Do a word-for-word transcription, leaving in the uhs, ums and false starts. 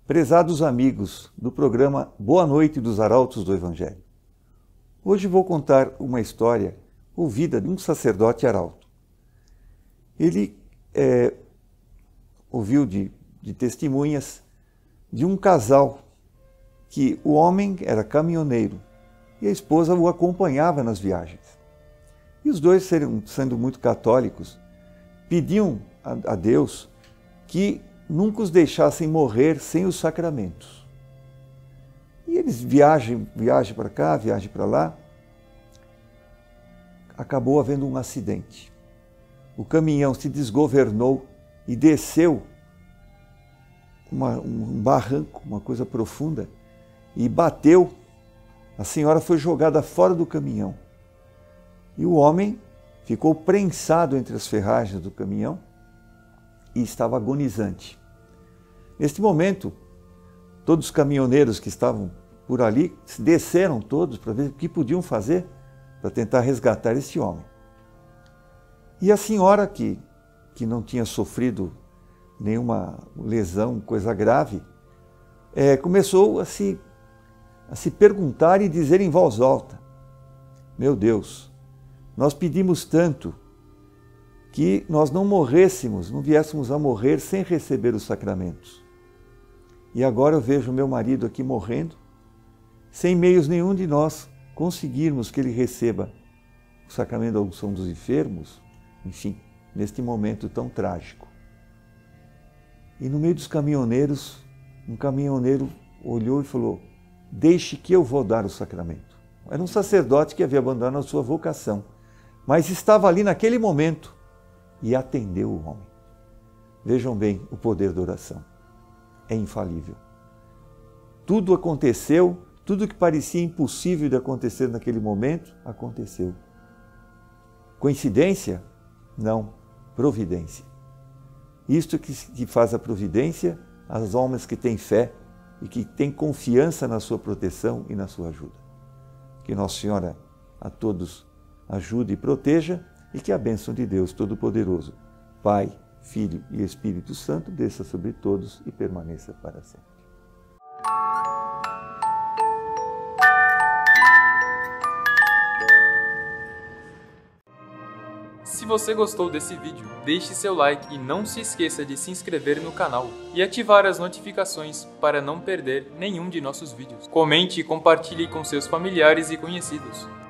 Prezados amigos do programa Boa Noite dos Arautos do Evangelho. Hoje vou contar uma história ouvida de um sacerdote arauto. Ele é, ouviu de, de testemunhas de um casal que o homem era caminhoneiro e a esposa o acompanhava nas viagens. E os dois, sendo muito católicos, pediam a, a Deus que nunca os deixassem morrer sem os sacramentos. E eles viajam, viajam para cá, viajam para lá. Acabou havendo um acidente. O caminhão se desgovernou e desceu uma, um barranco, uma coisa profunda, e bateu. A senhora foi jogada fora do caminhão. E o homem ficou prensado entre as ferragens do caminhão e estava agonizante. Neste momento, todos os caminhoneiros que estavam por ali desceram todos para ver o que podiam fazer para tentar resgatar este homem. E a senhora, que, que não tinha sofrido nenhuma lesão, coisa grave, é, começou a se, a se perguntar e dizer em voz alta: meu Deus, nós pedimos tanto que nós não morrêssemos, não viéssemos a morrer sem receber os sacramentos. E agora eu vejo meu marido aqui morrendo, sem meios nenhum de nós conseguirmos que ele receba o sacramento da unção dos enfermos, enfim, neste momento tão trágico. E no meio dos caminhoneiros, um caminhoneiro olhou e falou: deixe que eu vou dar o sacramento. Era um sacerdote que havia abandonado a sua vocação, mas estava ali naquele momento e atendeu o homem. Vejam bem o poder da oração. É infalível. Tudo aconteceu, tudo que parecia impossível de acontecer naquele momento, aconteceu. Coincidência? Não. Providência. Isto que faz a providência às almas que têm fé e que têm confiança na sua proteção e na sua ajuda. Que Nossa Senhora a todos ajude e proteja, e que a bênção de Deus Todo-Poderoso, Pai, Filho e Espírito Santo, desça sobre todos e permaneça para sempre. Se você gostou desse vídeo, deixe seu like e não se esqueça de se inscrever no canal e ativar as notificações para não perder nenhum de nossos vídeos. Comente e compartilhe com seus familiares e conhecidos.